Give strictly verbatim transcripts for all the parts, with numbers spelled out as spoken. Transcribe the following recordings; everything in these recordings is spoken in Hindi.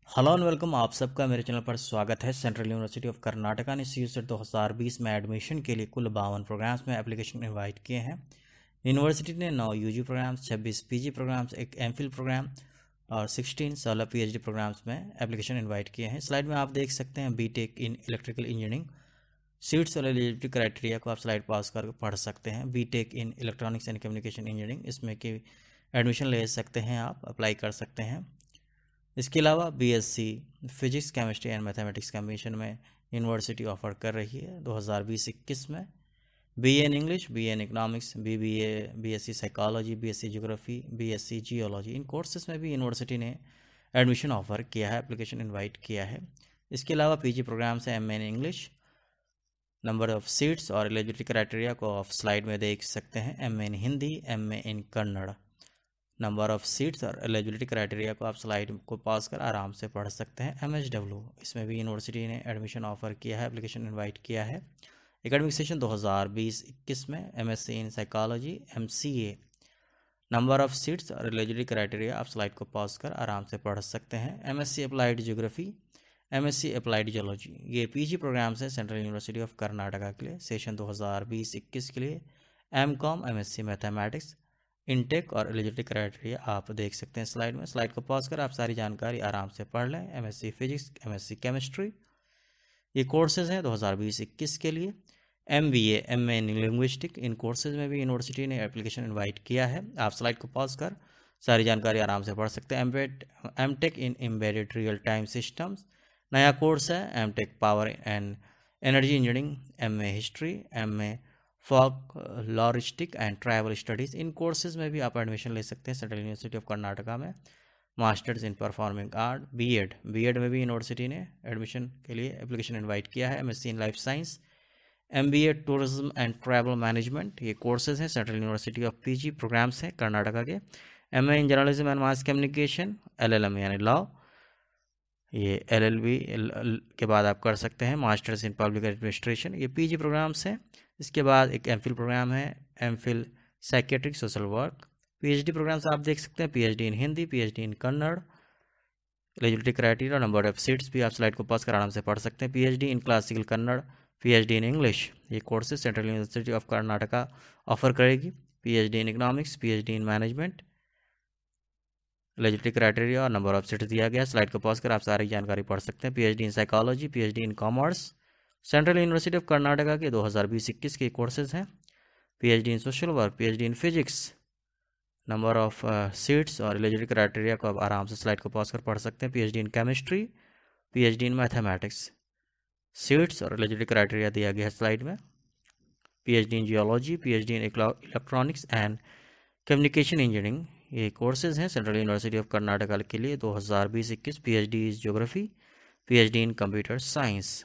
Hello and welcome. आप सबका मेरे चैनल पर स्वागत है। सेंट्रल यूनिवर्सिटी ऑफ कर्नाटका ने सीयूसेट दो हज़ार बीस में एडमिशन के लिए कुल बावन प्रोग्राम्स में एप्लीकेशन इनवाइट किए हैं। यूनिवर्सिटी ने नौ यूजी प्रोग्राम्स, छब्बीस पीजी प्रोग्राम्स, एक एमफिल प्रोग्राम और सोलह सोलह पीएचडी प्रोग्राम्स में एप्लीकेशन इनवाइट किए हैं। स्लाइड में आप देख सकते हैं BTech in electrical engineering seats और एलिजिबिलिटी क्राइटेरिया को आप स्लाइड पास करके पढ़ सकते हैं। BTech in electronics and communication engineering, इसमें कि एडमिशन ले सकते हैं, आप अप्लाई कर सकते हैं। इसके अलावा BSc physics, chemistry and mathematics का एडमिशन में यूनिवर्सिटी ऑफर कर रही है दो हज़ार बीस इक्कीस में। BA in English, BA in economics, BBA, BSc psychology, BSc geography, BSc geology, इन कोर्सेज में भी यूनिवर्सिटी ने एडमिशन ऑफर किया है, एप्लीकेशन इनवाइट किया है। इसके अलावा पीजी प्रोग्राम से M A in English, number of seats और एलिजिबिलिटी क्राइटेरिया को आप स्लाइड में देख सकते हैं। M A in Hindi, M A in Kannada, number of seats और एलिजिबिलिटी क्राइटेरिया को आप स्लाइड को पास कर आराम से पढ़ सकते हैं। एम एच डब्ल्यू, इसमें भी यूनिवर्सिटी ने एडमिशन ऑफर किया है, एप्लीकेशन इनवाइट किया है। एकेडमिक सेशन दो हज़ार बीस इक्कीस में MSc in psychology, MCA, number of seats और एलिजिबिलिटी क्राइटेरिया आप स्लाइड को पास कर आराम से पढ़ सकते हैं। MSc applied geography, MSc applied geology, ये पीजी प्रोग्राम्स है सेंट्रल यूनिवर्सिटी ऑफ कर्नाटका के लिए। सेशन दो हज़ार बीस इक्कीस के लिए M com, MSc mathematics, intake और एलिजिबिलिटी क्राइटेरिया आप देख सकते हैं स्लाइड में। स्लाइड को पॉज कर आप सारी जानकारी आराम से पढ़ लें। एमएससी फिजिक्स, एमएससी केमिस्ट्री, ये कोर्सेज हैं दो हज़ार बीस इक्कीस के लिए। एमबीए, एमए इन लिंग्विस्टिक, इन कोर्सेज में भी यूनिवर्सिटी ने एप्लीकेशन इनवाइट किया है। आप स्लाइड को पॉज कर सारी जानकारी आराम से पढ़ सकते हैं। Embed MTech in embedded real time systems, नया कोर्स है। MTech power and energy engineering, MA history, MA folkloristic and travel studies, इन कोर्सेज में भी आप एडमिशन ले सकते हैं सेंट्रल यूनिवर्सिटी ऑफ कर्नाटका में। Masters in performing art, BEd, BEd में भी यूनिवर्सिटी ने एडमिशन के लिए एप्लीकेशन इनवाइट किया है। MSc in life science, MBA tourism and travel management, ये कोर्सेज हैं central university of PG programs हैं कर्नाटका के। MA in journalism and mass communication, LLM यानी लॉ, ये एलएलबी के बाद आप कर सकते हैं। मास्टर्स इन पब्लिक एडमिनिस्ट्रेशन, ये पीजी प्रोग्राम्स हैं। इसके बाद एक एमफिल प्रोग्राम है, MPhil psychiatric social work. PhD programs आप देख सकते हैं, PhD in Hindi, PhD in Kannada, eligibility criteria, number of seats भी आप स्लाइड को पास कर आराम से पढ़ सकते हैं। PhD in classical Kannada, PhD in English, ये courses central university of Karnataka offer करेगी। PhD in economics, PhD in management, eligibility criteria और नंबर ऑफ सीट्स दिया गया। स्लाइड को पॉज कर आप सारी जानकारी पढ़ सकते हैं। PhD in psychology, PhD in commerce, central university of Karnataka के दो हज़ार बीस इक्कीस के कोर्सेज हैं। PhD in social work, PhD in physics, number of seats और एलिजिबिलिटी क्राइटेरिया को आप आराम से स्लाइड को पॉज कर पढ़ सकते हैं। PhD in chemistry, PhD in mathematics, seats और एलिजिबिलिटी क्राइटेरिया दिया गया है स्लाइड में। PhD in geology, PhD in electronics and communication engineering, ये कोर्सेज हैं सेंट्रल यूनिवर्सिटी ऑफ कर्नाटका के लिए दो हज़ार बीस इक्कीस। PhD in geography, PhD in computer science,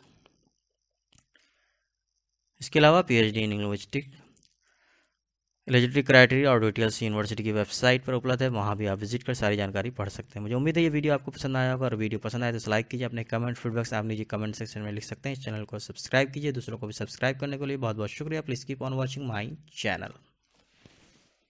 इसके अलावा PhD in linguistic, eligibility criteria और डिटेल्स यूनिवर्सिटी की वेबसाइट पर उपलब्ध है, वहाँ भी आप विजिट कर सारी जानकारी पढ़ सकते हैं। मुझे उम्मीद है ये वीडियो आपको पसंद आया होगा, और वीडियो पसंद आए तो लाइक कीजिए। अपने कमेंट फीडबैक्स आप नीचे कमेंट सेक्शन में लिख सकते हैं। इस चैनल को सब्सक्राइब कीजिए, दूसरों को भी सब्सक्राइब करने के लिए बहुत बहुत शुक्रिया। Please keep on watching my channel.